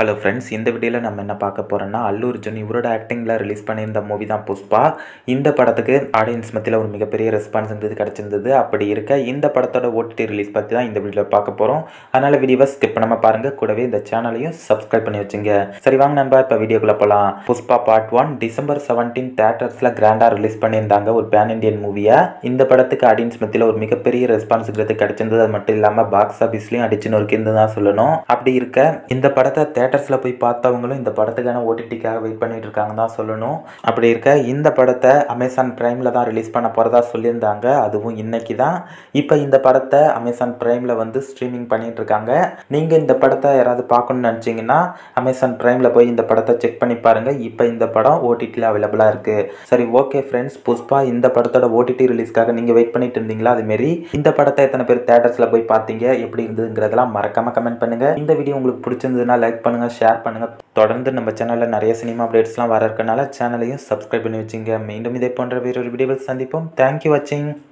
Hello friends, இந்த வீடியோவில் நம்ம என்ன பார்க்க போகிறோம்னா, அல்லு அர்ஜுன் இவரோட ஆக்டிங்கில் ரிலீஸ் பண்ணியிருந்த மூவி தான் புஷ்பா. இந்த படத்துக்கு ஆடியன்ஸ் மத்தியில் ஒரு மிகப்பெரிய ரெஸ்பான்ஸ்ன்றது கிடச்சிருந்தது. அப்படி இருக்க இந்த படத்தோட ஓடிடி ரிலீஸ் பற்றி தான் இந்த வீடியோவில் பார்க்க போகிறோம். அதனால் வீடியோவை ஸ்கிப் பண்ணாமல் பாருங்கள், கூடவே இந்த சேனலையும் சப்ஸ்கிரைப் பண்ணி வச்சுங்க. சரி வாங்க நண்பா, இப்போ வீடியோக்குள்ளே போகலாம். புஷ்பா பார்ட் 1 டிசம்பர் 17 தேட்டர்ஸில் கிராண்டாக ரிலீஸ் பண்ணியிருந்தாங்க ஒரு பேன் இண்டியன் மூவியை. இந்த படத்துக்கு ஆடியன்ஸ் மத்தியில் ஒரு மிகப்பெரிய ரெஸ்பான்ஸ்ங்கிறது கிடச்சிருந்தது. அது மட்டும் இல்லாமல் பாக்ஸ் ஆஃபீஸ்லையும் அடிச்சு நொறுக்கிருந்து தான் சொல்லணும். அப்படி இருக்க இந்த படத்தை தேட்டர்ஸில் போய் பார்த்தவங்களும் இந்த படத்துக்கான ஓடிடிக்காக வெயிட் பண்ணிட்டு இருக்காங்க தான் சொல்லணும். அப்படி இருக்க இந்த படத்தை அமேசான் பிரைமில் தான் ரிலீஸ் பண்ண போகிறதா சொல்லியிருந்தாங்க. அதுவும் இன்னைக்கு தான். இப்போ இந்த படத்தை அமேசான் பிரைமில் வந்து ஸ்ட்ரீமிங் பண்ணிட்டு இருக்காங்க. நீங்கள் இந்த படத்தை யாராவது பார்க்கணும்னு நினச்சிங்கன்னா அமேசான் பிரைமில் போய் இந்த படத்தை செக் பண்ணி பாருங்கள். இப்போ இந்த படம் ஓடிடியில் அவைலபிளாக இருக்குது. சரி ஓகே ஃப்ரெண்ட்ஸ், புஷ்பா இந்த படத்தோட ஓடிடி ரிலீஸ்க்காக நீங்கள் வெயிட் பண்ணிட்டு இருந்தீங்களா? அதுமாரி இந்த படத்தை எத்தனை பேர் தேட்டர்ஸில் போய் பார்த்தீங்க, எப்படி இருந்ததுங்கிறதெல்லாம் மறக்காமல் கமெண்ட் பண்ணுங்கள். இந்த வீடியோ உங்களுக்கு பிடிச்சிருந்ததுன்னா லைக் பண்ணுங்கள், ஷேர் பண்ணுங்கள். தொடர்ந்து நம்ம சேனலில் நிறைய சினிமா அப்டேட்ஸ்லாம் வர இருக்கனால சேனலையும் சப்ஸ்கிரைப் பண்ணி வச்சுங்க. மீண்டும் இதே போன்ற வேறொரு வீடியோவில் சந்திப்போம். தேங்க்யூ வாட்சிங்.